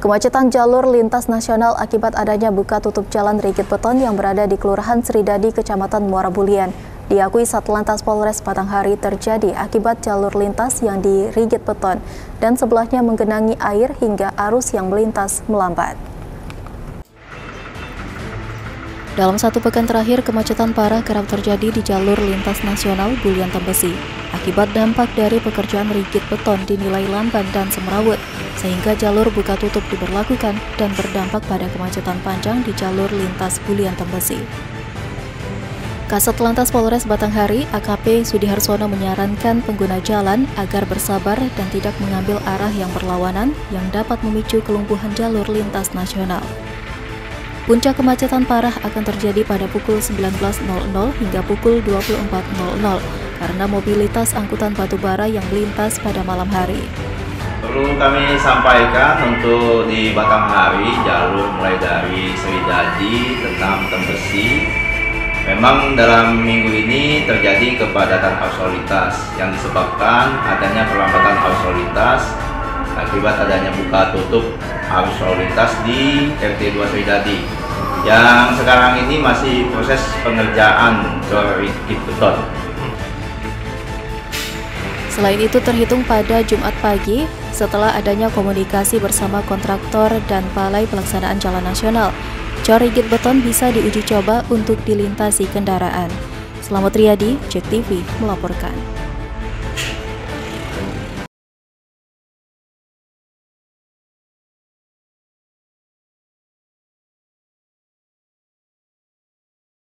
Kemacetan jalur lintas nasional akibat adanya buka tutup jalan rigid beton yang berada di Kelurahan Sridadi, Kecamatan Muara Bulian. Diakui Satlantas Polres Batanghari terjadi akibat jalur lintas yang dirigid beton dan sebelahnya menggenangi air hingga arus yang melintas melambat. Dalam satu pekan terakhir, kemacetan parah kerap terjadi di jalur lintas nasional Bulian Tembesi. Akibat dampak dari pekerjaan rigid beton dinilai lamban dan semrawut, sehingga jalur buka tutup diberlakukan dan berdampak pada kemacetan panjang di jalur lintas Bulian Tembesi. Kasat Lantas Polres Batanghari, AKP Sudiharsono menyarankan pengguna jalan agar bersabar dan tidak mengambil arah yang berlawanan yang dapat memicu kelumpuhan jalur lintas nasional. Puncak kemacetan parah akan terjadi pada pukul 19.00 hingga pukul 24.00 karena mobilitas angkutan batubara yang melintas pada malam hari. Perlu kami sampaikan untuk di Batanghari, jalur mulai dari Sridadi tentang Tembesi, memang dalam minggu ini terjadi kepadatan arus lalu lintas yang disebabkan adanya perlambatan arus lalu lintas akibat adanya buka tutup arus lalu lintas di RT 2 Sridadi yang sekarang ini masih proses pengerjaan jalur rigid beton. Selain itu, terhitung pada Jumat pagi, setelah adanya komunikasi bersama kontraktor dan Balai Pelaksanaan Jalan Nasional, jalur rigid beton bisa diuji coba untuk dilintasi kendaraan. Selamat Riyadi, JEK TV melaporkan.